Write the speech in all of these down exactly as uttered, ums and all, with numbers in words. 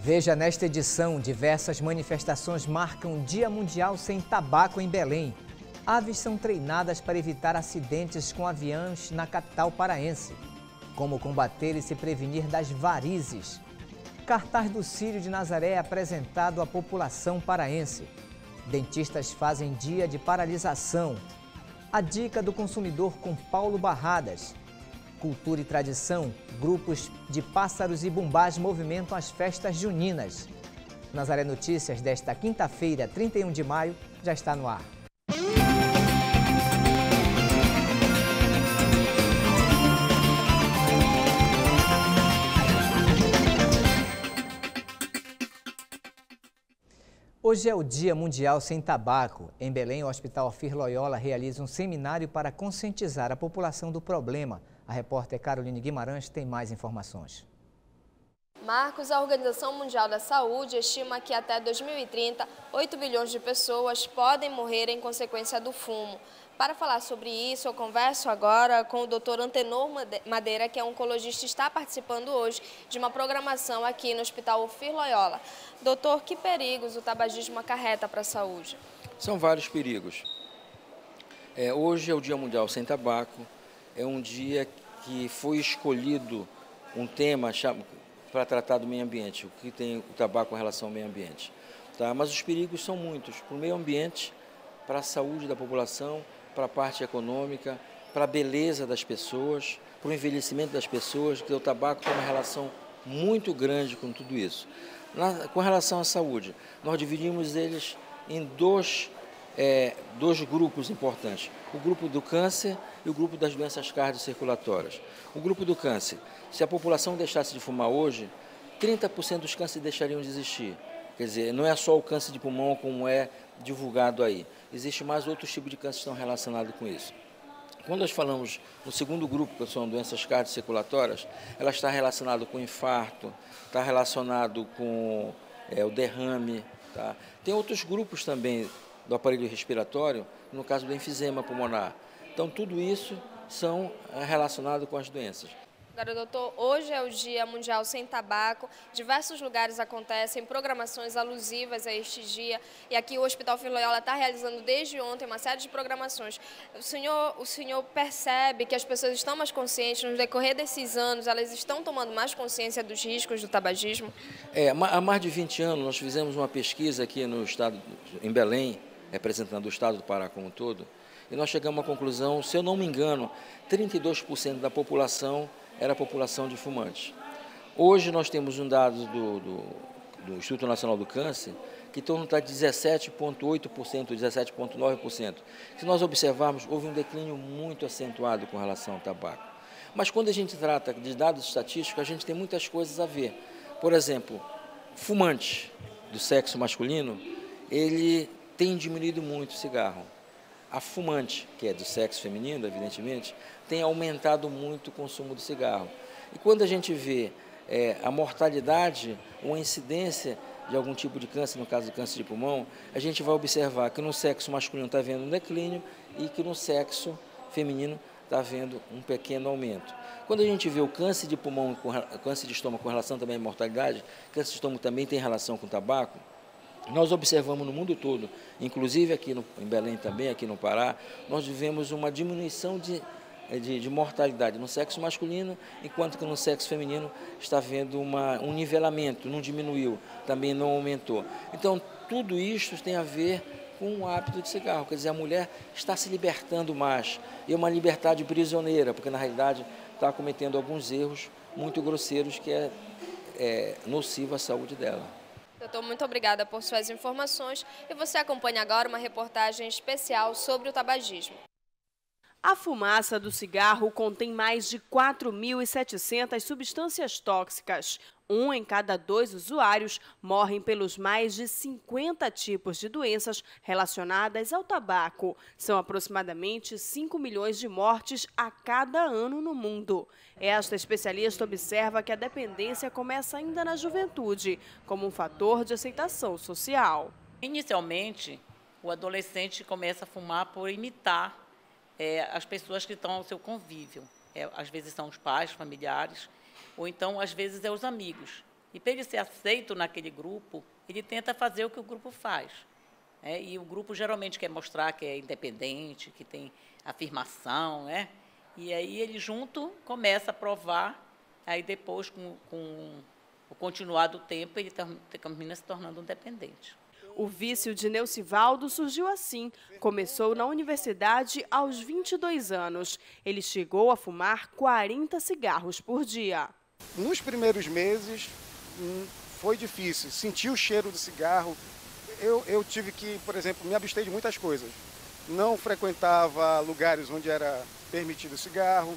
Veja nesta edição, diversas manifestações marcam o Dia Mundial Sem Tabaco em Belém. Aves são treinadas para evitar acidentes com aviões na capital paraense. Como combater e se prevenir das varizes. Cartaz do Círio de Nazaré é apresentado à população paraense. Dentistas fazem dia de paralisação. A dica do consumidor com Paulo Barradas. Cultura e tradição, grupos de pássaros e bumbás movimentam as festas juninas. Nazaré Notícias desta quinta-feira, trinta e um de maio, já está no ar. Hoje é o Dia Mundial Sem Tabaco. Em Belém, o Hospital Ofir Loyola realiza um seminário para conscientizar a população do problema. A repórter Caroline Guimarães tem mais informações. Marcos, a Organização Mundial da Saúde estima que até dois mil e trinta, oito bilhões de pessoas podem morrer em consequência do fumo. Para falar sobre isso, eu converso agora com o doutor Antenor Madeira, que é oncologista e está participando hoje de uma programação aqui no Hospital Ofir Loyola. Doutor, que perigos o tabagismo acarreta para a saúde? São vários perigos. É, hoje é o Dia Mundial Sem Tabaco, é um dia que foi escolhido um tema para tratar do meio ambiente, o que tem o tabaco em relação ao meio ambiente. Tá? Mas os perigos são muitos, para o meio ambiente, para a saúde da população, para a parte econômica, para a beleza das pessoas, para o envelhecimento das pessoas, que o tabaco tem uma relação muito grande com tudo isso. Na, com relação à saúde, nós dividimos eles em dois, é, dois grupos importantes, o grupo do câncer e o grupo das doenças cardiocirculatórias. O grupo do câncer, se a população deixasse de fumar hoje, trinta por cento dos cânceres deixariam de existir. Quer dizer, não é só o câncer de pulmão como é divulgado aí. Existem mais outros tipos de câncer que estão relacionados com isso. Quando nós falamos no segundo grupo, que são doenças cardiocirculatórias, ela está relacionada com infarto, está relacionado com é, o derrame. Tá? Tem outros grupos também do aparelho respiratório, no caso do enfisema pulmonar. Então, tudo isso são relacionados com as doenças. Agora, doutor, hoje é o Dia Mundial Sem Tabaco. Diversos lugares acontecem programações alusivas a este dia. E aqui o Hospital Ofir Loyola está realizando desde ontem uma série de programações. O senhor, o senhor percebe que as pessoas estão mais conscientes no decorrer desses anos? Elas estão tomando mais consciência dos riscos do tabagismo? É, há mais de vinte anos nós fizemos uma pesquisa aqui no estado, em Belém, representando o estado do Pará como um todo, e nós chegamos à conclusão, se eu não me engano, trinta e dois por cento da população era a população de fumantes. Hoje nós temos um dado do, do, do Instituto Nacional do Câncer que torna de dezessete vírgula oito por cento, dezessete vírgula nove por cento. Se nós observarmos, houve um declínio muito acentuado com relação ao tabaco. Mas quando a gente trata de dados estatísticos, a gente tem muitas coisas a ver. Por exemplo, fumante do sexo masculino, ele tem diminuído muito o cigarro. A fumante, que é do sexo feminino, evidentemente, tem aumentado muito o consumo do cigarro. E quando a gente vê é, a mortalidade ou a incidência de algum tipo de câncer, no caso do câncer de pulmão, a gente vai observar que no sexo masculino está havendo um declínio e que no sexo feminino está havendo um pequeno aumento. Quando a gente vê o câncer de pulmão, com, câncer de estômago com relação também à mortalidade, câncer de estômago também tem relação com o tabaco, nós observamos no mundo todo, inclusive aqui no, em Belém também, aqui no Pará, nós vivemos uma diminuição de, de, de mortalidade no sexo masculino, enquanto que no sexo feminino está havendo uma, um nivelamento, não diminuiu, também não aumentou. Então, tudo isso tem a ver com o hábito de cigarro, quer dizer, a mulher está se libertando mais, e é uma liberdade prisioneira, porque na realidade está cometendo alguns erros muito grosseiros que é, é nocivo à saúde dela. Doutor, muito obrigada por suas informações e você acompanha agora uma reportagem especial sobre o tabagismo. A fumaça do cigarro contém mais de quatro mil e setecentas substâncias tóxicas. Um em cada dois usuários morrem pelos mais de cinquenta tipos de doenças relacionadas ao tabaco. São aproximadamente cinco milhões de mortes a cada ano no mundo. Esta especialista observa que a dependência começa ainda na juventude, como um fator de aceitação social. Inicialmente, o adolescente começa a fumar por imitar é, as pessoas que estão ao seu convívio. É, às vezes são os pais, familiares, ou então, às vezes, é os amigos. E para ele ser aceito naquele grupo, ele tenta fazer o que o grupo faz. Né? E o grupo geralmente quer mostrar que é independente, que tem afirmação, né? E aí ele junto começa a provar, aí depois, com, com o continuar do tempo, ele termina se tornando um dependente. O vício de Neucivaldo surgiu assim. Começou na universidade aos vinte e dois anos. Ele chegou a fumar quarenta cigarros por dia. Nos primeiros meses foi difícil, senti o cheiro do cigarro. Eu, eu tive que, por exemplo, me abster de muitas coisas. Não frequentava lugares onde era permitido cigarro,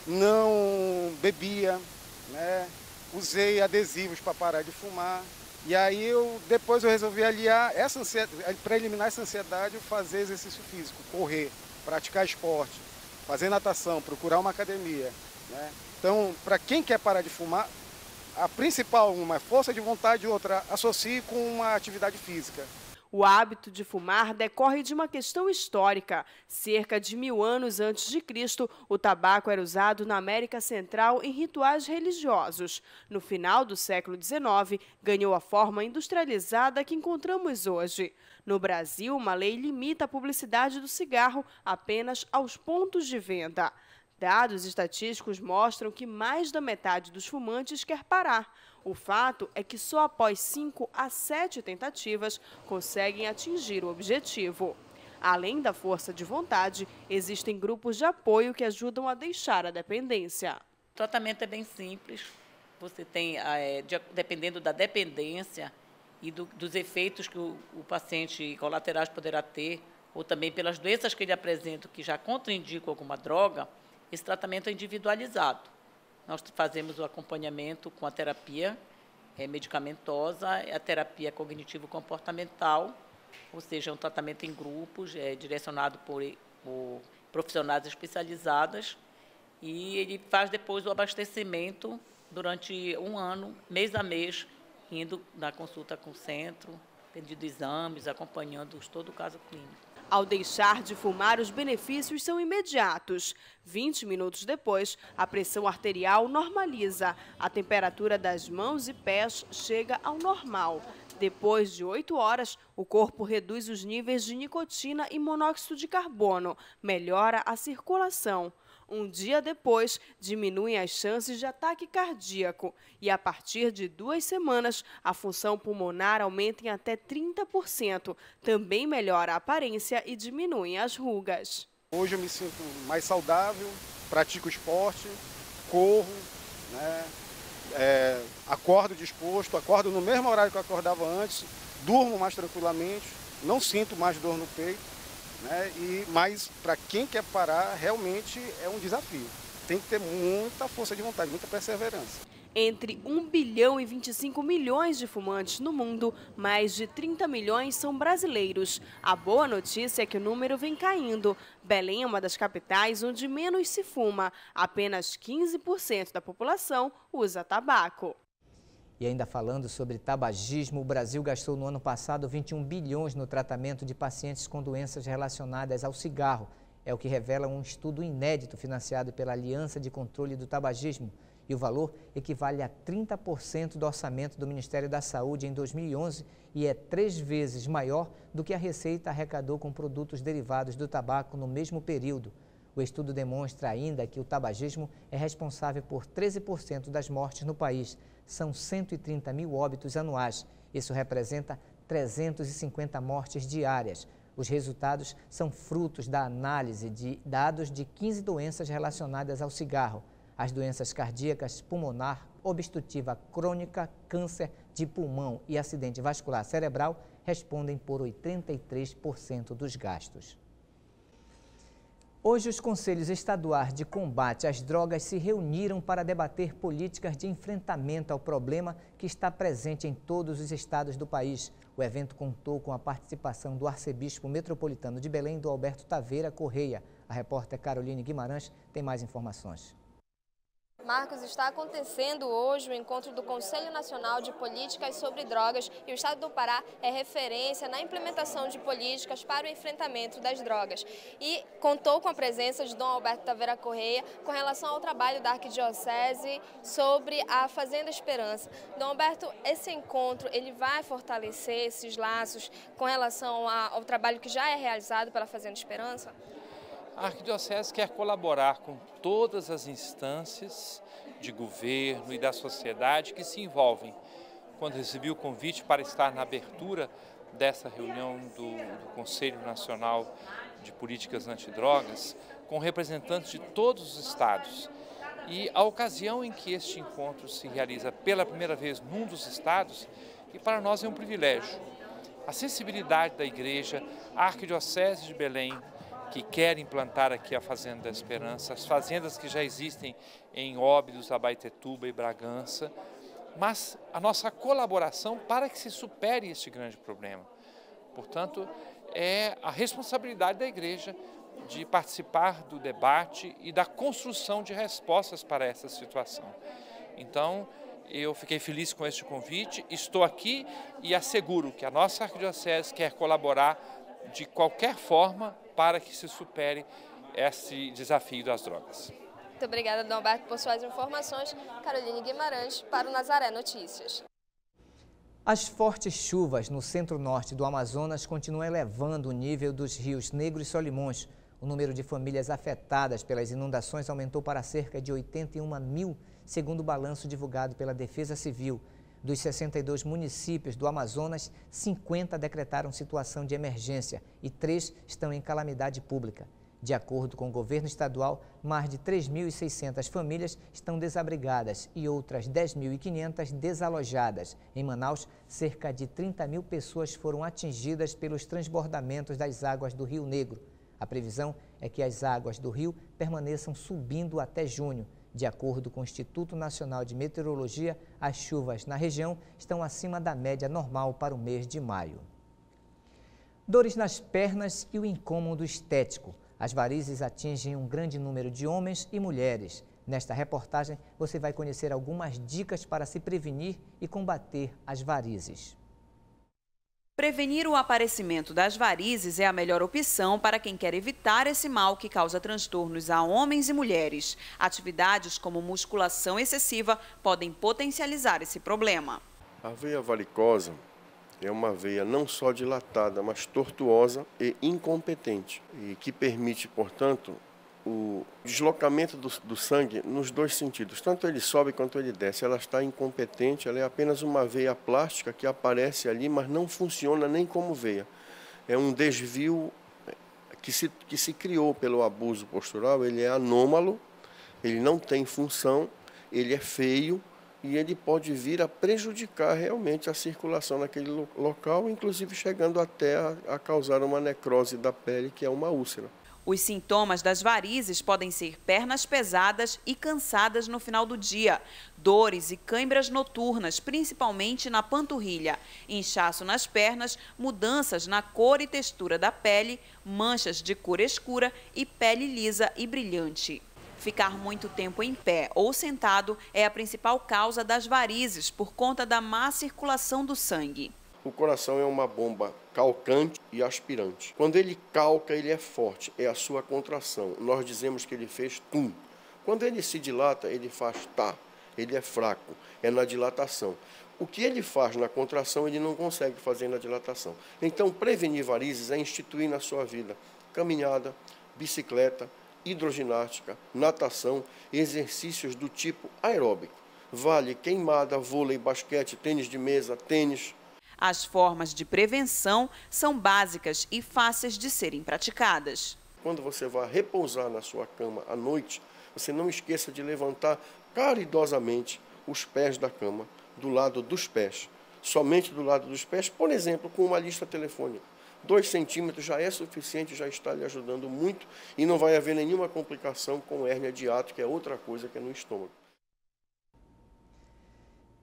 não bebia, né? Usei adesivos para parar de fumar. E aí eu depois eu resolvi aliar essa ansiedade, para eliminar essa ansiedade, fazer exercício físico, correr, praticar esporte, fazer natação, procurar uma academia, né? Então, para quem quer parar de fumar, a principal, uma é força de vontade, outra associe com uma atividade física. O hábito de fumar decorre de uma questão histórica. Cerca de mil anos antes de Cristo, o tabaco era usado na América Central em rituais religiosos. No final do século dezenove, ganhou a forma industrializada que encontramos hoje. No Brasil, uma lei limita a publicidade do cigarro apenas aos pontos de venda. Dados estatísticos mostram que mais da metade dos fumantes quer parar. O fato é que só após cinco a sete tentativas conseguem atingir o objetivo. Além da força de vontade, existem grupos de apoio que ajudam a deixar a dependência. O tratamento é bem simples. Você tem, é, de, dependendo da dependência e do, dos efeitos que o, o paciente colaterais poderá ter, ou também pelas doenças que ele apresenta que já contraindicam alguma droga, esse tratamento é individualizado. Nós fazemos o acompanhamento com a terapia é, medicamentosa, a terapia cognitivo-comportamental, ou seja, é um tratamento em grupos, é, direcionado por, por profissionais especializados, e ele faz depois o abastecimento durante um ano, mês a mês, indo na consulta com o centro, pedindo exames, acompanhando todo o caso clínico. Ao deixar de fumar, os benefícios são imediatos. vinte minutos depois, a pressão arterial normaliza. A temperatura das mãos e pés chega ao normal. Depois de oito horas, o corpo reduz os níveis de nicotina e monóxido de carbono, melhora a circulação. Um dia depois, diminuem as chances de ataque cardíaco. E a partir de duas semanas, a função pulmonar aumenta em até trinta por cento. Também melhora a aparência e diminuem as rugas. Hoje eu me sinto mais saudável, pratico esporte, corro, né? É, acordo disposto, acordo no mesmo horário que eu acordava antes, durmo mais tranquilamente, não sinto mais dor no peito. Né? E, mas para quem quer parar, realmente é um desafio. Tem que ter muita força de vontade, muita perseverança. Entre um bilhão e vinte e cinco milhões de fumantes no mundo, mais de trinta milhões são brasileiros. A boa notícia é que o número vem caindo. Belém é uma das capitais onde menos se fuma. Apenas quinze por cento da população usa tabaco. E ainda falando sobre tabagismo, o Brasil gastou no ano passado vinte e um bilhões no tratamento de pacientes com doenças relacionadas ao cigarro. É o que revela um estudo inédito financiado pela Aliança de Controle do Tabagismo. E o valor equivale a trinta por cento do orçamento do Ministério da Saúde em dois mil e onze e é três vezes maior do que a receita arrecadou com produtos derivados do tabaco no mesmo período. O estudo demonstra ainda que o tabagismo é responsável por treze por cento das mortes no país. São cento e trinta mil óbitos anuais. Isso representa trezentas e cinquenta mortes diárias. Os resultados são frutos da análise de dados de quinze doenças relacionadas ao cigarro. As doenças cardíacas, pulmonar, obstrutiva crônica, câncer de pulmão e acidente vascular cerebral respondem por oitenta e três por cento dos gastos. Hoje, os Conselhos Estaduais de Combate às Drogas se reuniram para debater políticas de enfrentamento ao problema que está presente em todos os estados do país. O evento contou com a participação do arcebispo metropolitano de Belém, do Alberto Taveira Correia. A repórter Caroline Guimarães tem mais informações. Marcos, está acontecendo hoje o encontro do Conselho Nacional de Políticas sobre Drogas e o Estado do Pará é referência na implementação de políticas para o enfrentamento das drogas. E contou com a presença de Dom Alberto Taveira Correia com relação ao trabalho da Arquidiocese sobre a Fazenda Esperança. Dom Alberto, esse encontro ele vai fortalecer esses laços com relação ao trabalho que já é realizado pela Fazenda Esperança? A Arquidiocese quer colaborar com todas as instâncias de governo e da sociedade que se envolvem. Quando recebi o convite para estar na abertura dessa reunião do, do Conselho Nacional de Políticas Antidrogas, com representantes de todos os estados. E a ocasião em que este encontro se realiza pela primeira vez num dos estados, e para nós é um privilégio. A sensibilidade da Igreja, a Arquidiocese de Belém, que quer implantar aqui a Fazenda da Esperança, as fazendas que já existem em Óbidos, Abaetetuba e Bragança, mas a nossa colaboração para que se supere este grande problema. Portanto, é a responsabilidade da Igreja de participar do debate e da construção de respostas para essa situação. Então, eu fiquei feliz com este convite, estou aqui e asseguro que a nossa Arquidiocese quer colaborar de qualquer forma para que se supere esse desafio das drogas. Muito obrigada, Dom Alberto, por suas informações. Caroline Guimarães, para o Nazaré Notícias. As fortes chuvas no centro-norte do Amazonas continuam elevando o nível dos rios Negro e Solimões. O número de famílias afetadas pelas inundações aumentou para cerca de oitenta e uma mil, segundo o balanço divulgado pela Defesa Civil. Dos sessenta e dois municípios do Amazonas, cinquenta decretaram situação de emergência e três estão em calamidade pública. De acordo com o governo estadual, mais de três mil e seiscentas famílias estão desabrigadas e outras dez mil e quinhentas desalojadas. Em Manaus, cerca de trinta mil pessoas foram atingidas pelos transbordamentos das águas do Rio Negro. A previsão é que as águas do rio permaneçam subindo até junho. De acordo com o Instituto Nacional de Meteorologia, as chuvas na região estão acima da média normal para o mês de maio. Dores nas pernas e o incômodo estético. As varizes atingem um grande número de homens e mulheres. Nesta reportagem, você vai conhecer algumas dicas para se prevenir e combater as varizes. Prevenir o aparecimento das varizes é a melhor opção para quem quer evitar esse mal que causa transtornos a homens e mulheres. Atividades como musculação excessiva podem potencializar esse problema. A veia varicosa é uma veia não só dilatada, mas tortuosa e incompetente, e que permite, portanto, o deslocamento do, do sangue nos dois sentidos. Tanto ele sobe quanto ele desce. Ela está incompetente, ela é apenas uma veia plástica que aparece ali, mas não funciona nem como veia. É um desvio que se, que se criou pelo abuso postural, ele é anômalo, ele não tem função, ele é feio e ele pode vir a prejudicar realmente a circulação naquele local, inclusive chegando até a, a causar uma necrose da pele, que é uma úlcera. Os sintomas das varizes podem ser pernas pesadas e cansadas no final do dia, dores e câimbras noturnas, principalmente na panturrilha, inchaço nas pernas, mudanças na cor e textura da pele, manchas de cor escura e pele lisa e brilhante. Ficar muito tempo em pé ou sentado é a principal causa das varizes por conta da má circulação do sangue. O coração é uma bomba calcante e aspirante. Quando ele calca, ele é forte, é a sua contração. Nós dizemos que ele fez tum. Quando ele se dilata, ele faz tá. Ele é fraco, é na dilatação. O que ele faz na contração, ele não consegue fazer na dilatação. Então, prevenir varizes é instituir na sua vida caminhada, bicicleta, hidroginástica, natação, exercícios do tipo aeróbico. Vale queimada, vôlei, basquete, tênis de mesa, tênis. As formas de prevenção são básicas e fáceis de serem praticadas. Quando você vai repousar na sua cama à noite, você não esqueça de levantar caridosamente os pés da cama, do lado dos pés. Somente do lado dos pés, por exemplo, com uma lista telefônica. Dois centímetros já é suficiente, já está lhe ajudando muito e não vai haver nenhuma complicação com hérnia de hiato, que é outra coisa que é no estômago.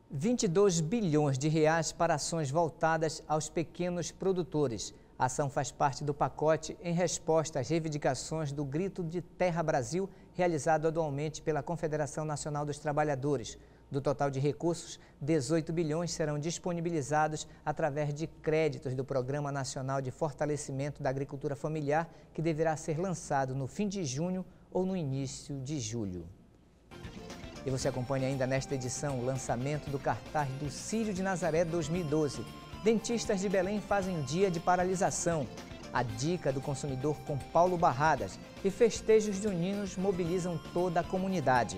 vinte e dois bilhões de reais para ações voltadas aos pequenos produtores. A ação faz parte do pacote em resposta às reivindicações do Grito de Terra Brasil, realizado anualmente pela Confederação Nacional dos Trabalhadores. Do total de recursos, dezoito bilhões serão disponibilizados através de créditos do Programa Nacional de Fortalecimento da Agricultura Familiar, que deverá ser lançado no fim de junho ou no início de julho. E você acompanha ainda nesta edição o lançamento do cartaz do Círio de Nazaré dois mil e doze. Dentistas de Belém fazem dia de paralisação. A dica do consumidor com Paulo Barradas e festejos juninos mobilizam toda a comunidade.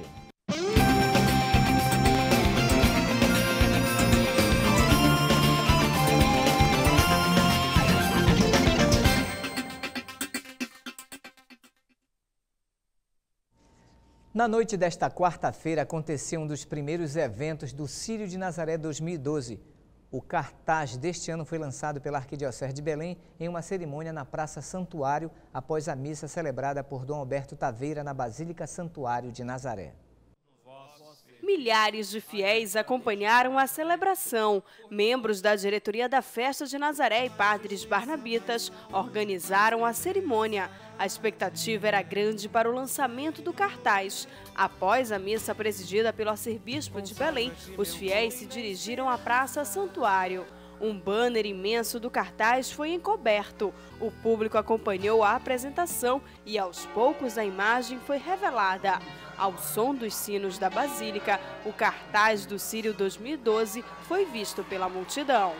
Na noite desta quarta-feira aconteceu um dos primeiros eventos do Círio de Nazaré dois mil e doze. O cartaz deste ano foi lançado pela Arquidiocese de Belém em uma cerimônia na Praça Santuário, após a missa celebrada por Dom Alberto Taveira na Basílica Santuário de Nazaré. Milhares de fiéis acompanharam a celebração. Membros da diretoria da Festa de Nazaré e padres barnabitas organizaram a cerimônia. A expectativa era grande para o lançamento do cartaz. Após a missa presidida pelo arcebispo de Belém, os fiéis se dirigiram à Praça Santuário. Um banner imenso do cartaz foi encoberto. O público acompanhou a apresentação e, aos poucos, a imagem foi revelada. Ao som dos sinos da Basílica, o cartaz do Círio dois mil e doze foi visto pela multidão.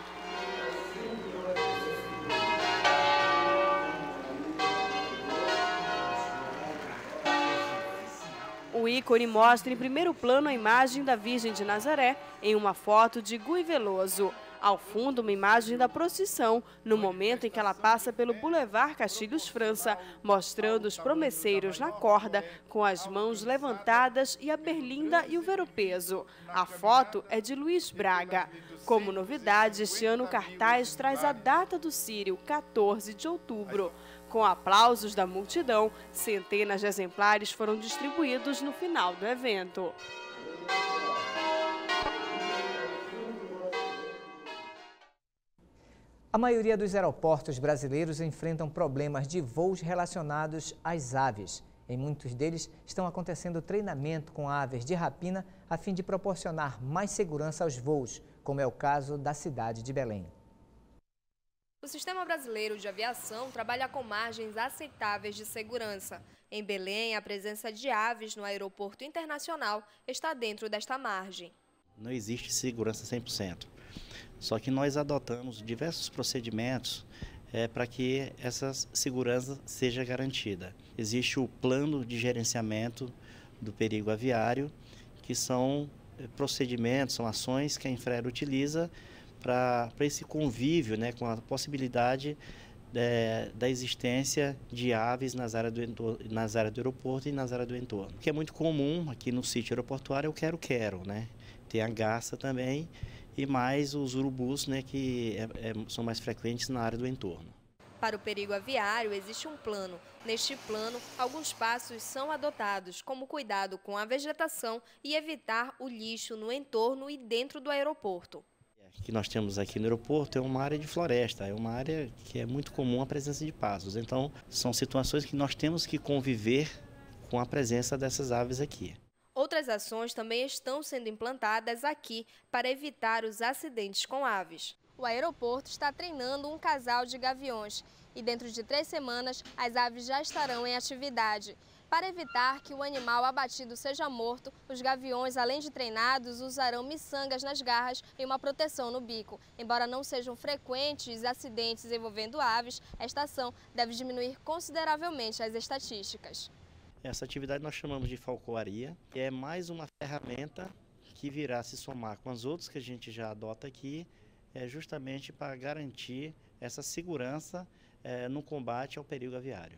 O ícone mostra em primeiro plano a imagem da Virgem de Nazaré em uma foto de Guy Veloso. Ao fundo, uma imagem da procissão, no momento em que ela passa pelo Boulevard Castilhos França, mostrando os promesseiros na corda, com as mãos levantadas e a berlinda e o ver-o-peso. A foto é de Luiz Braga. Como novidade, este ano o cartaz traz a data do Círio, quatorze de outubro. Com aplausos da multidão, centenas de exemplares foram distribuídos no final do evento. A maioria dos aeroportos brasileiros enfrentam problemas de voos relacionados às aves. Em muitos deles estão acontecendo treinamento com aves de rapina a fim de proporcionar mais segurança aos voos, como é o caso da cidade de Belém. O Sistema Brasileiro de Aviação trabalha com margens aceitáveis de segurança. Em Belém, a presença de aves no aeroporto internacional está dentro desta margem. Não existe segurança cem por cento. Só que nós adotamos diversos procedimentos é, para que essa segurança seja garantida. Existe o plano de gerenciamento do perigo aviário, que são procedimentos, são ações que a Infraero utiliza para esse convívio, né, com a possibilidade é, da existência de aves nas áreas, do, nas áreas do aeroporto e nas áreas do entorno. O que é muito comum aqui no sítio aeroportuário é o quero-quero, né? Tem a garça também, e mais os urubus, né, que é, é, são mais frequentes na área do entorno. Para o perigo aviário, existe um plano. Neste plano, alguns passos são adotados, como cuidado com a vegetação e evitar o lixo no entorno e dentro do aeroporto. O que nós temos aqui no aeroporto é uma área de floresta, é uma área que é muito comum a presença de pássaros. Então, são situações que nós temos que conviver com a presença dessas aves aqui. Outras ações também estão sendo implantadas aqui para evitar os acidentes com aves. O aeroporto está treinando um casal de gaviões e dentro de três semanas as aves já estarão em atividade. Para evitar que o animal abatido seja morto, os gaviões, além de treinados, usarão miçangas nas garras e uma proteção no bico. Embora não sejam frequentes acidentes envolvendo aves, esta ação deve diminuir consideravelmente as estatísticas. Essa atividade nós chamamos de falcoaria, e é mais uma ferramenta que virá se somar com as outras que a gente já adota aqui, é justamente para garantir essa segurança é, no combate ao perigo aviário.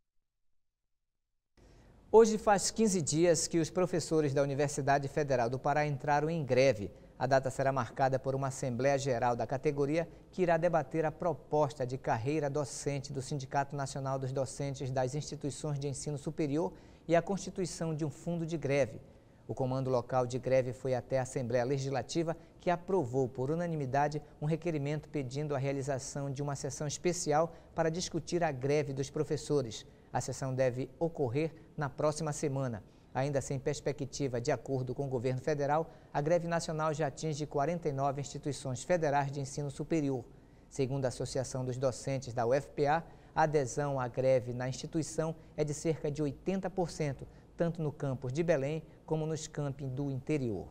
Hoje faz quinze dias que os professores da Universidade Federal do Pará entraram em greve. A data será marcada por uma Assembleia Geral da categoria que irá debater a proposta de carreira docente do Sindicato Nacional dos Docentes das Instituições de Ensino Superior e a constituição de um fundo de greve. O comando local de greve foi até a Assembleia Legislativa, que aprovou por unanimidade um requerimento pedindo a realização de uma sessão especial para discutir a greve dos professores. A sessão deve ocorrer na próxima semana. Ainda sem perspectiva, de acordo com o governo federal, a greve nacional já atinge quarenta e nove instituições federais de ensino superior. Segundo a Associação dos Docentes da U F P A, a adesão à greve na instituição é de cerca de oitenta por cento, tanto no campus de Belém como nos campi do interior.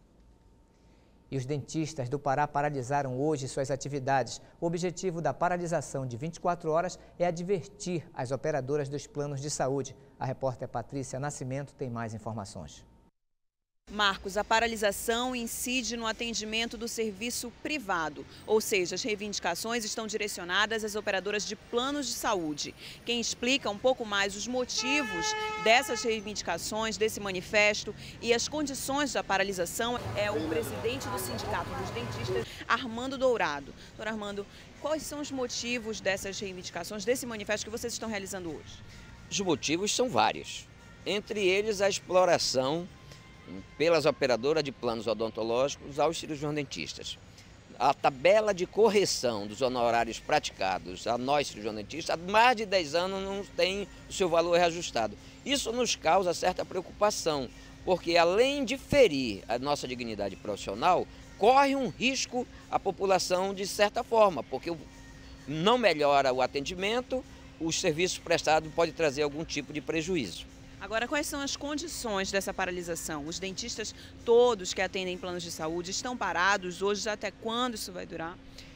E os dentistas do Pará paralisaram hoje suas atividades. O objetivo da paralisação de vinte e quatro horas é advertir as operadoras dos planos de saúde. A repórter Patrícia Nascimento tem mais informações. Marcos, a paralisação incide no atendimento do serviço privado, ou seja, as reivindicações estão direcionadas às operadoras de planos de saúde. Quem explica um pouco mais os motivos dessas reivindicações, desse manifesto e as condições da paralisação é o presidente do Sindicato dos Dentistas, Armando Dourado. Doutor Armando, quais são os motivos dessas reivindicações, desse manifesto que vocês estão realizando hoje? Os motivos são vários, entre eles a exploração pelas operadoras de planos odontológicos aos cirurgiões dentistas. A tabela de correção dos honorários praticados a nós cirurgiões dentistas há mais de dez anos não tem o seu valor reajustado. Isso nos causa certa preocupação, porque além de ferir a nossa dignidade profissional, corre um risco à população de certa forma, porque não melhora o atendimento, os serviços prestados podem trazer algum tipo de prejuízo. Agora, quais são as condições dessa paralisação? Os dentistas todos que atendem planos de saúde estão parados hoje? Até quando isso vai durar?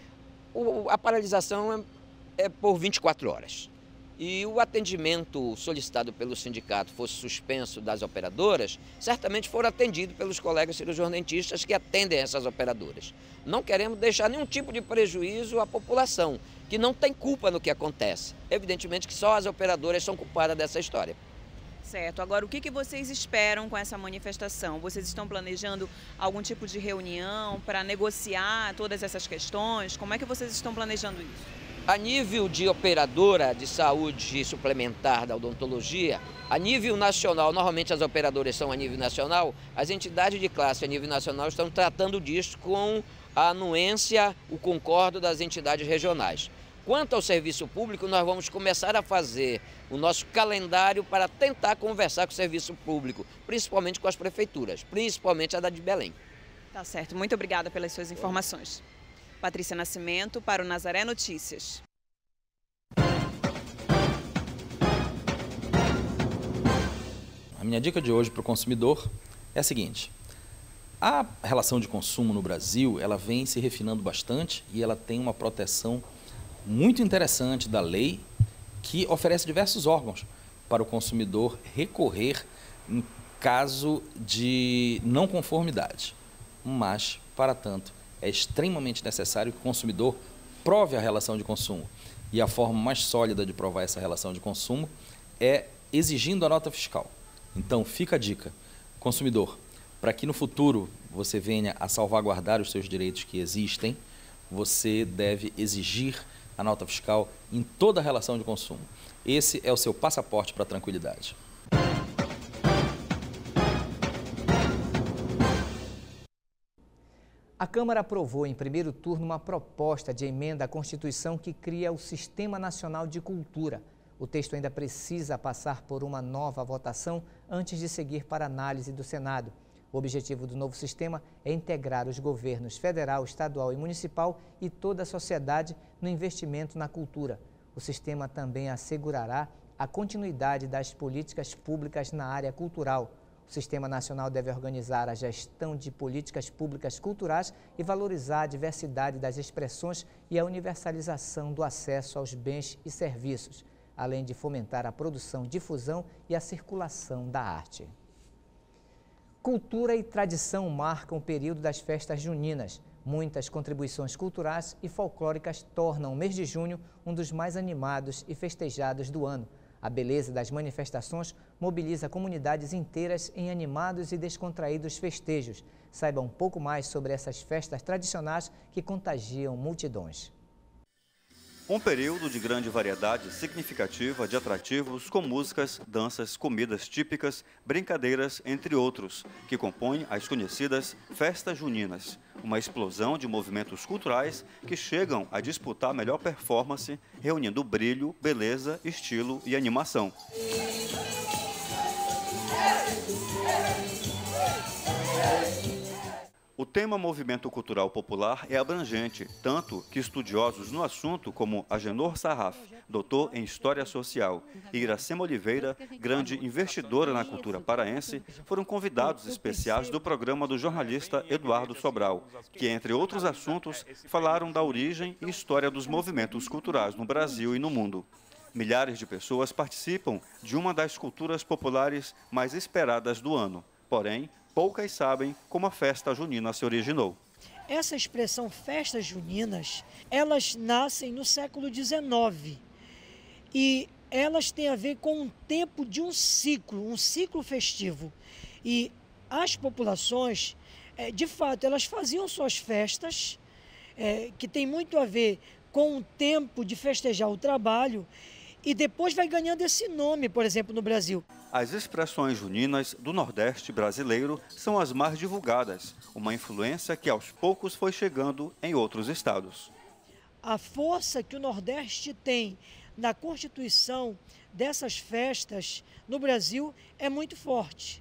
O, a paralisação é, é por vinte e quatro horas. E o atendimento solicitado pelo sindicato fosse suspenso das operadoras, certamente foram atendidos pelos colegas cirurgiões dentistas que atendem essas operadoras. Não queremos deixar nenhum tipo de prejuízo à população, que não tem culpa no que acontece. Evidentemente que só as operadoras são culpadas dessa história. Certo. Agora, o que que vocês esperam com essa manifestação? Vocês estão planejando algum tipo de reunião para negociar todas essas questões? Como é que vocês estão planejando isso? A nível de operadora de saúde suplementar da odontologia, a nível nacional, normalmente as operadoras são a nível nacional, as entidades de classe a nível nacional estão tratando disso com a anuência, o concordo das entidades regionais. Quanto ao serviço público, nós vamos começar a fazer o nosso calendário para tentar conversar com o serviço público, principalmente com as prefeituras, principalmente a da de Belém. Tá certo. Muito obrigada pelas suas informações. Patrícia Nascimento para o Nazaré Notícias. A minha dica de hoje para o consumidor é a seguinte. A relação de consumo no Brasil, ela vem se refinando bastante e ela tem uma proteção muito interessante da lei que oferece diversos órgãos para o consumidor recorrer em caso de não conformidade. Mas, para tanto, é extremamente necessário que o consumidor prove a relação de consumo. E a forma mais sólida de provar essa relação de consumo é exigindo a nota fiscal. Então, fica a dica, consumidor, para que no futuro você venha a salvaguardar os seus direitos que existem, você deve exigir a nota fiscal em toda a relação de consumo. Esse é o seu passaporte para a tranquilidade. A Câmara aprovou em primeiro turno uma proposta de emenda à Constituição que cria o Sistema Nacional de Cultura. O texto ainda precisa passar por uma nova votação antes de seguir para análise do Senado. O objetivo do novo sistema é integrar os governos federal, estadual e municipal e toda a sociedade no investimento na cultura. O sistema também assegurará a continuidade das políticas públicas na área cultural. O Sistema Nacional deve organizar a gestão de políticas públicas culturais e valorizar a diversidade das expressões e a universalização do acesso aos bens e serviços, além de fomentar a produção, difusão e a circulação da arte. Cultura e tradição marcam o período das festas juninas. Muitas contribuições culturais e folclóricas tornam o mês de junho um dos mais animados e festejados do ano. A beleza das manifestações mobiliza comunidades inteiras em animados e descontraídos festejos. Saiba um pouco mais sobre essas festas tradicionais que contagiam multidões. Um período de grande variedade significativa de atrativos com músicas, danças, comidas típicas, brincadeiras, entre outros, que compõem as conhecidas festas juninas. Uma explosão de movimentos culturais que chegam a disputar a melhor performance, reunindo brilho, beleza, estilo e animação. O tema movimento cultural popular é abrangente, tanto que estudiosos no assunto como Agenor Sarraf, doutor em História Social, e Iracema Oliveira, grande investidora na cultura paraense, foram convidados especiais do programa do jornalista Eduardo Sobral, que, entre outros assuntos, falaram da origem e história dos movimentos culturais no Brasil e no mundo. Milhares de pessoas participam de uma das culturas populares mais esperadas do ano, porém, poucas sabem como a festa junina se originou. Essa expressão festas juninas, elas nascem no século dezenove e elas têm a ver com o tempo de um ciclo, um ciclo festivo. E as populações, de fato, elas faziam suas festas, que tem muito a ver com o tempo de festejar o trabalho, e depois vai ganhando esse nome, por exemplo, no Brasil. As expressões juninas do Nordeste brasileiro são as mais divulgadas, uma influência que aos poucos foi chegando em outros estados. A força que o Nordeste tem na constituição dessas festas no Brasil é muito forte.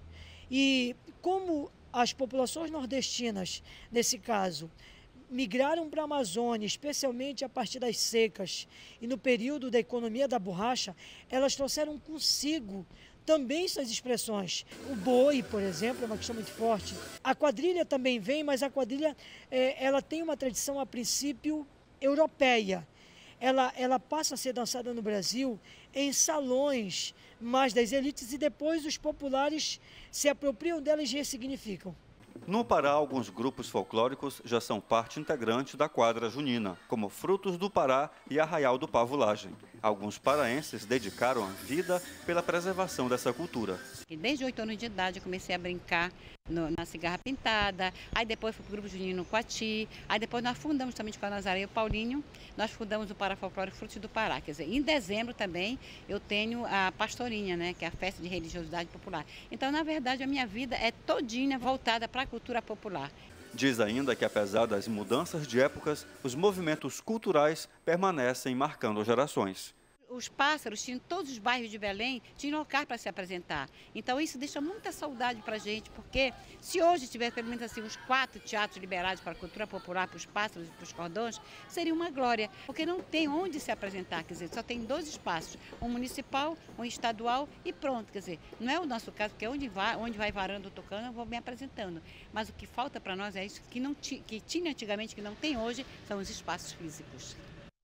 E como as populações nordestinas, nesse caso, migraram para a Amazônia, especialmente a partir das secas e no período da economia da borracha, elas trouxeram consigo também suas expressões. O boi, por exemplo, é uma questão muito forte. A quadrilha também vem, mas a quadrilha é, ela tem uma tradição, a princípio, europeia. Ela, ela passa a ser dançada no Brasil em salões mais das elites e depois os populares se apropriam dela e ressignificam. No Pará, alguns grupos folclóricos já são parte integrante da quadra junina, como Frutos do Pará e Arraial do Pavulagem. Alguns paraenses dedicaram a vida pela preservação dessa cultura. Desde oito anos de idade eu comecei a brincar no, na cigarra pintada, aí depois fui para o grupo junino no Coati, aí depois nós fundamos também com a Nazaré e o Paulinho, nós fundamos o Pará Folclórico Frutos do Pará. Quer dizer, em dezembro também eu tenho a Pastorinha, né, que é a festa de religiosidade popular. Então, na verdade, a minha vida é todinha voltada para a cultura popular. Diz ainda que, apesar das mudanças de épocas, os movimentos culturais permanecem marcando gerações. Os pássaros tinham, todos os bairros de Belém tinham local para se apresentar. Então isso deixa muita saudade para a gente, porque se hoje tiver pelo menos assim uns quatro teatros liberados para a cultura popular, para os pássaros e para os cordões, seria uma glória, porque não tem onde se apresentar, quer dizer, só tem dois espaços, um municipal, um estadual e pronto, quer dizer, não é o nosso caso, porque onde vai, onde vai varando tocando, eu vou me apresentando. Mas o que falta para nós é isso que, não que tinha antigamente, que não tem hoje, são os espaços físicos.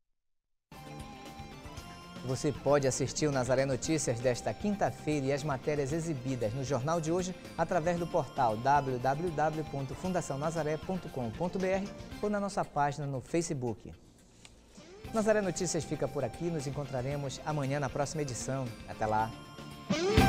Você pode assistir o Nazaré Notícias desta quinta-feira e as matérias exibidas no jornal de hoje através do portal w w w ponto fundação nazaré ponto com ponto b r ou na nossa página no Facebook. Nazaré Notícias fica por aqui, nos encontraremos amanhã na próxima edição. Até lá!